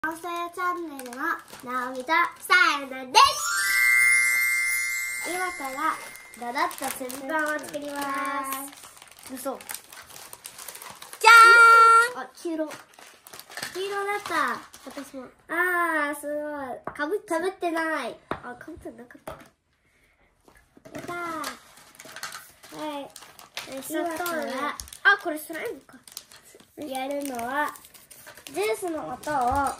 おさやチャンネルのなおみとさやなです。今からダダッとセブパンを作ります。嘘。じゃーん。あ、黄色だった。私も。あー、すごい。かぶってない。あ、かぶってなかった。やったー。はい。今から、あ、これスライムか。やるのは、ジュースの素を、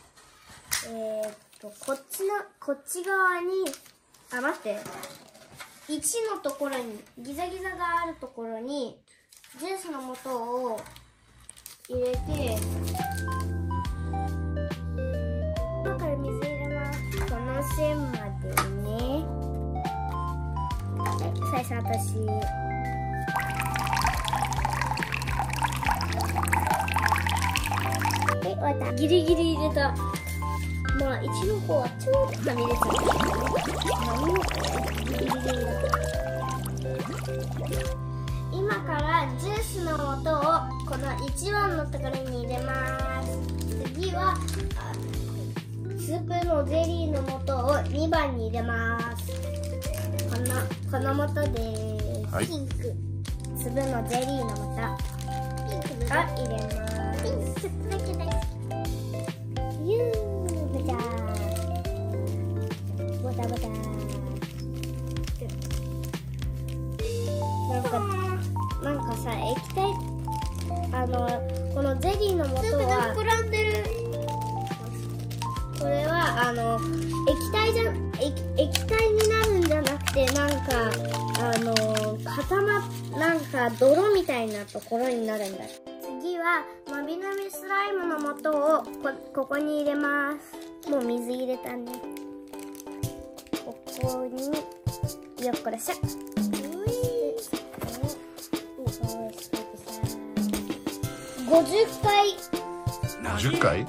こっち側に、あ、待って。1のところに、ギザギザがあるところに、ジュースの素を入れて、今から水入れます。この線までね。はい、最初私。はい、終わった。ギリギリ入れた。まあ、1の方はちょっとはみ出ちゃった。ギリギリ入れた。今からジュースの素をこの1番のところに入れます。次はスープのゼリーの素を2番に入れます。この素です。はい、ピンク。粒のゼリーの素。ピンクが入れます。ピンクちょっとだけ大好き。ボタボタ。なんかさ、液体、このゼリーの素は膨らんでる。これは液体になるんじゃなくて、なんか泥みたいなところになるんだ。次はのびのびスライムの素をここに入れます。もう水入れたね。ここによっこらしょ。50回。 50回？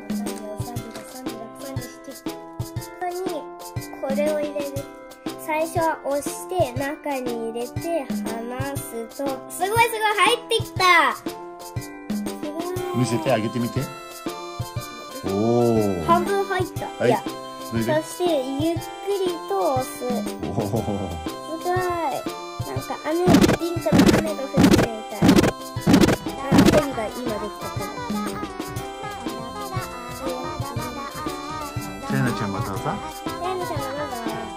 これを入れる。最初は押して中に入れて離すと、すごい入ってきた。 見せてあげてみて。おお。 半分入った。 はい。 いや、そしてゆっくりと押す。 おお。 すごい。なんかピンクの雨が降ってるみたい。ペンが今できたから。 さやなちゃんまたさ。 さやなちゃんまだ。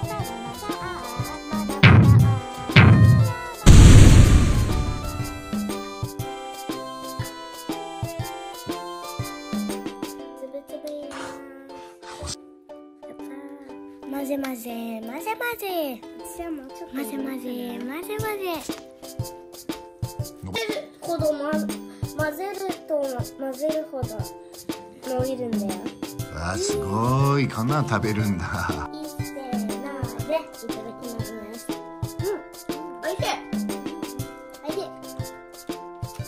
混ぜ混ぜ。混ぜるほど伸びるんだよ。 わあ、すごい。こんなの食べるんだ。 いってなーで、いただきます。おいしい。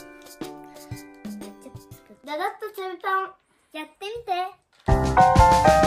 ダダッとチャンパンやってみて。